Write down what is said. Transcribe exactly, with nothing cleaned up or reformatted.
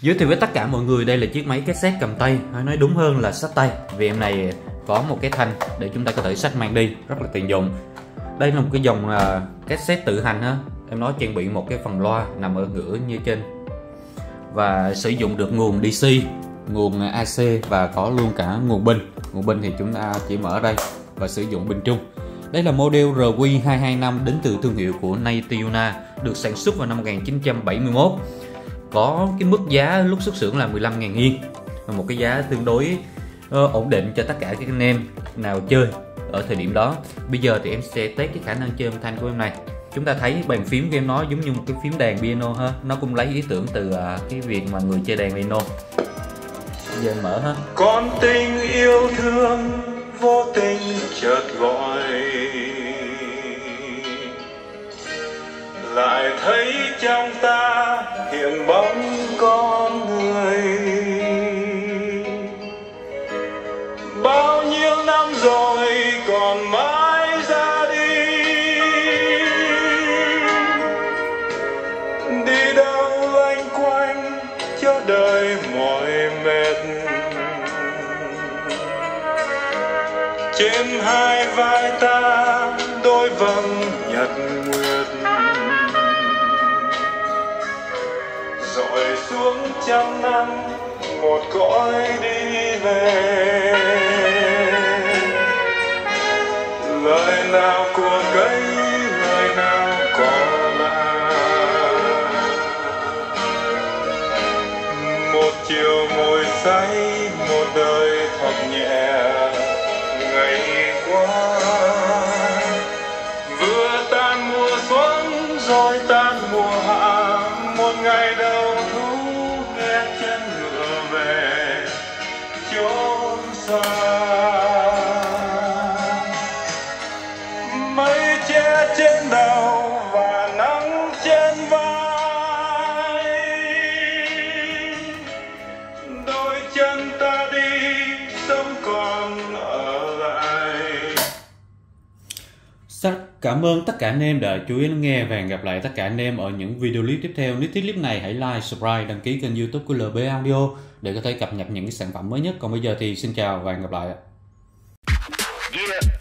Giới thiệu với tất cả mọi người, đây là chiếc máy cassette cầm tay, hay nói đúng hơn là xách tay, vì em này có một cái thanh để chúng ta có thể xách mang đi, rất là tiện dụng. Đây là một cái dòng uh, cassette tự hành ha. Em nói trang bị một cái phần loa nằm ở ngửa như trên, và sử dụng được nguồn đê xê, nguồn a xê và có luôn cả nguồn pin. Nguồn pin thì chúng ta chỉ mở đây và sử dụng pin trung. Đây là model R Q hai hai năm đến từ thương hiệu của Naytuna, được sản xuất vào năm một nghìn chín trăm bảy mươi mốt. Có cái mức giá lúc xuất xưởng là mười lăm nghìn yên, một cái giá tương đối uh, ổn định cho tất cả các anh em nào chơi ở thời điểm đó. Bây giờ thì em sẽ test cái khả năng chơi âm thanh của em này. Chúng ta thấy bàn phím của em nó giống như một cái phím đàn piano ha, nó cũng lấy ý tưởng từ uh, cái việc mà người chơi đàn piano. Bây giờ em mở ha. Con tình yêu thương vô tình chợt gọi, lại thấy trong ta hiện bóng con người. Bao nhiêu năm rồi còn mãi ra đi, đi đâu anh quanh cho đời mỏi mệt. Trên hai vai ta đôi vầng nhật nguyệt, dọi xuống trăm năm một cõi đi về. Lời nào của cây, lời nào có lạ. Một chiều môi say, một đời thật nhẹ. Ngày qua vừa tan mùa xuân rồi tan mùa hạ, một ngày đầu thu nghe chân ngựa về chốn xa. Mây che trên đầu và nắng trên vai, đôi chân ta đi sống còn ở lại. Cảm ơn tất cả anh em đã chú ý lắng nghe, và hẹn gặp lại tất cả anh em ở những video clip tiếp theo. Nếu thích clip này hãy like, subscribe, đăng ký kênh YouTube của lờ bê Audio để có thể cập nhật những cái sản phẩm mới nhất. Còn bây giờ thì xin chào và hẹn gặp lại. Yeah.